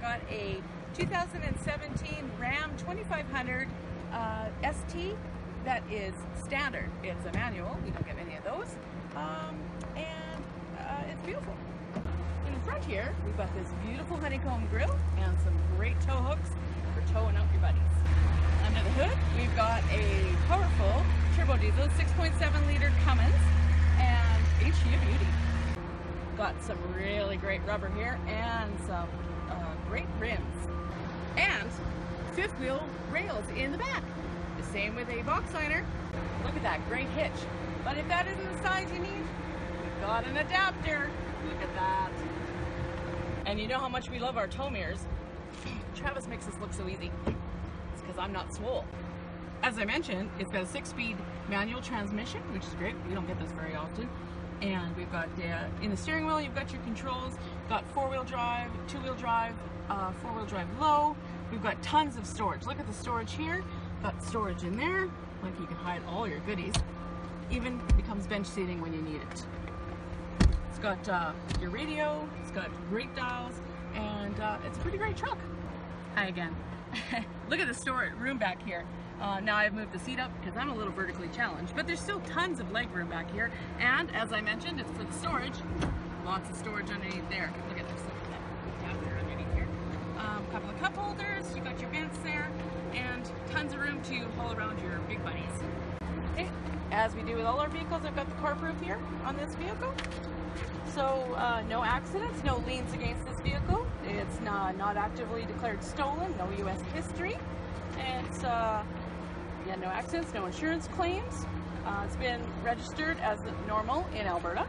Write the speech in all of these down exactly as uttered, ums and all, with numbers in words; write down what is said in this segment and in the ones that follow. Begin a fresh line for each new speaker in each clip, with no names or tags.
got a two thousand seventeen Ram twenty-five hundred uh, S T that is standard. It's a manual, we don't get many of those, um, and uh, it's beautiful. In the front here, we've got this beautiful honeycomb grille and some great tow hooks for towing out your buddies. Under the hood, we've got a powerful turbo diesel six point seven liter Cummins and ain't she a beauty. Got some really great rubber here and some uh, great rims and fifth wheel rails in the back. The same with a box liner. Look at that great hitch. But if that isn't the size you need, we've got an adapter. Look at that. And you know how much we love our tow mirrors. Travis makes this look so easy. It's because I'm not swole. As I mentioned, it's got a six-speed manual transmission, which is great. We don't get this very often. And we've got, uh, in the steering wheel, you've got your controls, got four-wheel drive, two-wheel drive, uh, four-wheel drive low. We've got tons of storage. Look at the storage here. Got storage in there, like you can hide all your goodies. Even becomes bench seating when you need it. It's got uh, your radio, it's got great dials, and uh, it's a pretty great truck. Hi again. Look at the storage room back here. Uh, now I've moved the seat up because I'm a little vertically challenged, but there's still tons of leg room back here. And as I mentioned, it's for the storage. Lots of storage underneath there. Look at this. Look at that adapter underneath here. A um, couple of cup holders. You got your vents there, and tons of room to haul around your big buddies. Okay. As we do with all our vehicles, I've got the carp roof here on this vehicle. So uh, no accidents, no liens against this vehicle. It's not, not actively declared stolen, no U S history. It's uh, yeah, no accidents, no insurance claims. Uh, it's been registered as normal in Alberta.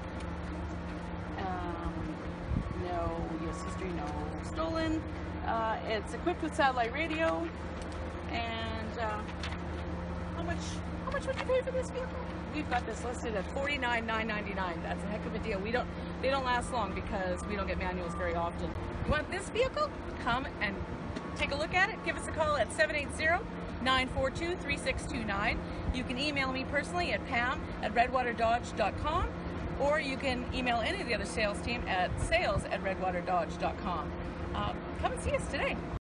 Um, no U S history, no stolen. Uh, it's equipped with satellite radio. And uh, how much how much would you pay for this vehicle? We've got this listed at forty-nine thousand nine hundred ninety-nine dollars. That's a heck of a deal. We don't they don't last long because we don't get manuals very often. You want this vehicle? Come and take a look at it. Give us a call at seven eight zero, nine four two, three six two nine. You can email me personally at pam at redwater dodge dot com, or you can email any of the other sales team at sales at redwater dodge dot com. Uh, come and see us today.